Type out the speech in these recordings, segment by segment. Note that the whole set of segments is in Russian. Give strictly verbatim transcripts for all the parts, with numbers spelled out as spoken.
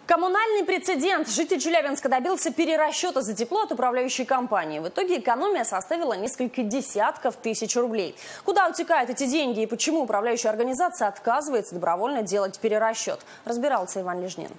Коммунальный прецедент. Житель Челябинска добился перерасчета за тепло от управляющей компании. В итоге экономия составила несколько десятков тысяч рублей. Куда утекают эти деньги и почему управляющая организация отказывается добровольно делать перерасчет, разбирался Иван Лежнин.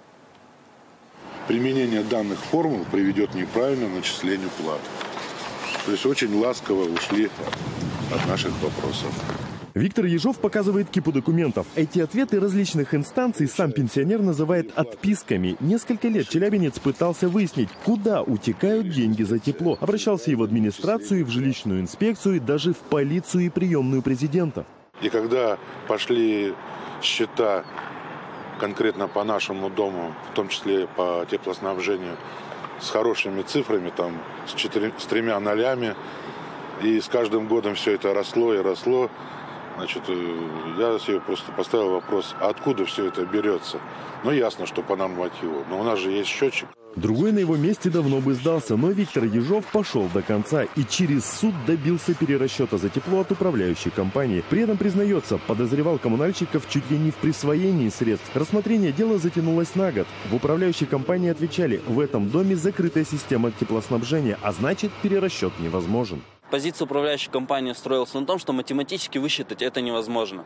Применение данных формул приведет к неправильному начислению плат. То есть очень ласково ушли от наших вопросов. Виктор Ежов показывает кипу документов. Эти ответы различных инстанций сам пенсионер называет отписками. Несколько лет челябинец пытался выяснить, куда утекают деньги за тепло. Обращался и в администрацию, и в жилищную инспекцию, и даже в полицию и приемную президента. И когда пошли счета конкретно по нашему дому, в том числе по теплоснабжению, с хорошими цифрами, там, с, четырь... с тремя нолями, и с каждым годом все это росло и росло, значит, я себе просто поставил вопрос, а откуда все это берется? Ну, ясно, что по нормативу, но у нас же есть счетчик. Другой на его месте давно бы сдался, но Виктор Ежов пошел до конца и через суд добился перерасчета за тепло от управляющей компании. При этом, признается, подозревал коммунальщиков чуть ли не в присвоении средств. Рассмотрение дела затянулось на год. В управляющей компании отвечали, в этом доме закрытая система теплоснабжения, а значит, перерасчет невозможен. Позиция управляющей компании строилась на том, что математически высчитать это невозможно.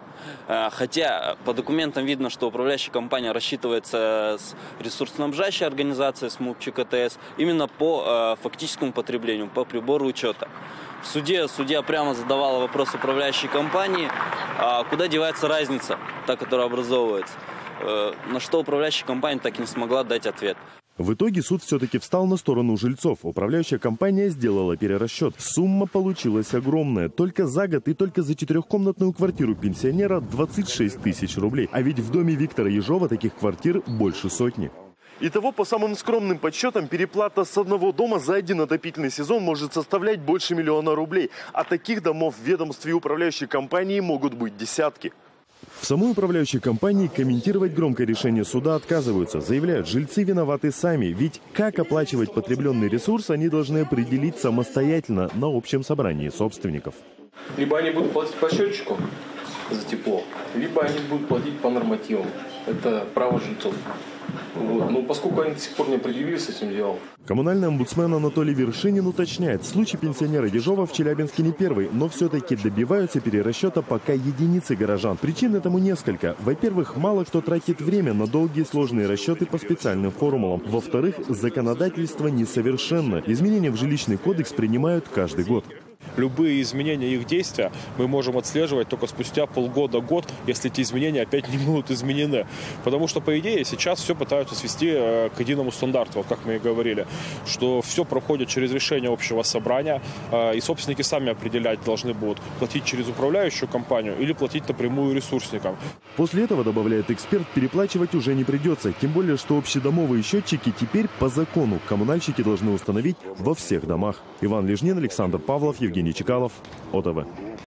Хотя по документам видно, что управляющая компания рассчитывается с ресурсоснабжающей организацией, с МУП ЧКТС, именно по фактическому потреблению, по прибору учета. В суде судья прямо задавала вопрос управляющей компании, куда девается разница, та, которая образовывается. На что управляющая компания так и не смогла дать ответ. В итоге суд все-таки встал на сторону жильцов. Управляющая компания сделала перерасчет. Сумма получилась огромная. Только за год и только за четырехкомнатную квартиру пенсионера двадцать шесть тысяч рублей. А ведь в доме Виктора Ежова таких квартир больше сотни. Итого, по самым скромным подсчетам, переплата с одного дома за один отопительный сезон может составлять больше миллиона рублей. А таких домов в ведомстве и управляющей компании могут быть десятки. В самой управляющей компании комментировать громкое решение суда отказываются. Заявляют, жильцы виноваты сами. Ведь как оплачивать потребленный ресурс, они должны определить самостоятельно на общем собрании собственников. Либо они будут платить по счетчику за тепло, либо они будут платить по нормативам. Это право жильцов. Вот. Но поскольку они до сих пор не определились с этим делом. Коммунальный омбудсмен Анатолий Вершинин уточняет, случай пенсионера Ежова в Челябинске не первый, но все-таки добиваются перерасчета пока единицы горожан. Причин этому несколько. Во-первых, мало кто тратит время на долгие сложные расчеты по специальным формулам. Во-вторых, законодательство несовершенно. Изменения в жилищный кодекс принимают каждый год. Любые изменения их действия мы можем отслеживать только спустя полгода-год, если эти изменения опять не будут изменены. Потому что, по идее, сейчас все пытаются свести к единому стандарту, вот как мы и говорили, что все проходит через решение общего собрания, и собственники сами определять должны будут, платить через управляющую компанию или платить напрямую ресурсникам. После этого, добавляет эксперт, переплачивать уже не придется. Тем более, что общедомовые счетчики теперь по закону коммунальщики должны установить во всех домах. Иван Лежнин, Александр Павлов, Евгений Чекалов, О Тэ Вэ.